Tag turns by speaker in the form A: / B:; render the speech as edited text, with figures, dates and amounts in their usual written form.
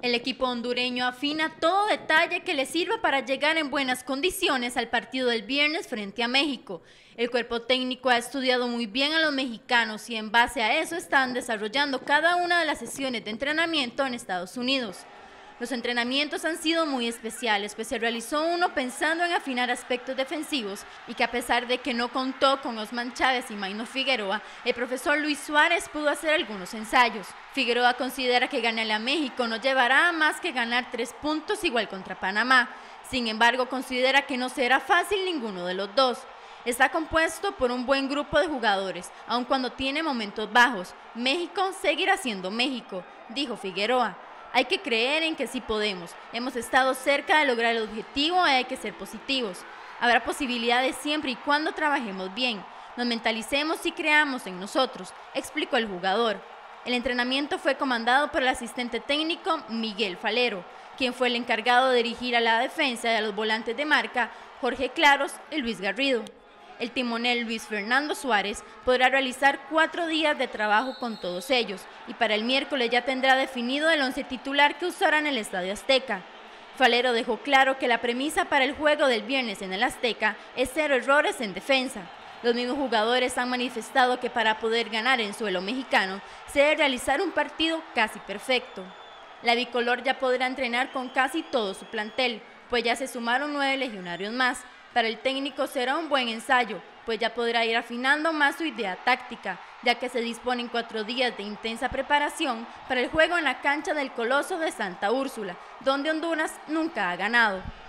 A: El equipo hondureño afina todo detalle que le sirva para llegar en buenas condiciones al partido del viernes frente a México. El cuerpo técnico ha estudiado muy bien a los mexicanos y en base a eso están desarrollando cada una de las sesiones de entrenamiento en Estados Unidos. Los entrenamientos han sido muy especiales, pues se realizó uno pensando en afinar aspectos defensivos y que a pesar de que no contó con Osman Chávez y Maynor Figueroa, el profesor Luis Suárez pudo hacer algunos ensayos. Figueroa considera que ganarle a México no llevará a más que ganar 3 puntos igual contra Panamá. Sin embargo, considera que no será fácil ninguno de los dos. Está compuesto por un buen grupo de jugadores, aun cuando tiene momentos bajos. México seguirá siendo México, dijo Figueroa. Hay que creer en que sí podemos. Hemos estado cerca de lograr el objetivo y hay que ser positivos. Habrá posibilidades siempre y cuando trabajemos bien, nos mentalicemos y creamos en nosotros, explicó el jugador. El entrenamiento fue comandado por el asistente técnico Miguel Falero, quien fue el encargado de dirigir a la defensa y a los volantes de marca Jorge Claros y Luis Garrido. El timonel Luis Fernando Suárez podrá realizar 4 días de trabajo con todos ellos y para el miércoles ya tendrá definido el 11 titular que usará en el Estadio Azteca. Falero dejó claro que la premisa para el juego del viernes en el Azteca es 0 errores en defensa. Los mismos jugadores han manifestado que para poder ganar en suelo mexicano se debe realizar un partido casi perfecto. La bicolor ya podrá entrenar con casi todo su plantel, pues ya se sumaron 9 legionarios más. Para el técnico será un buen ensayo, pues ya podrá ir afinando más su idea táctica, ya que se disponen 4 días de intensa preparación para el juego en la cancha del Coloso de Santa Úrsula, donde Honduras nunca ha ganado.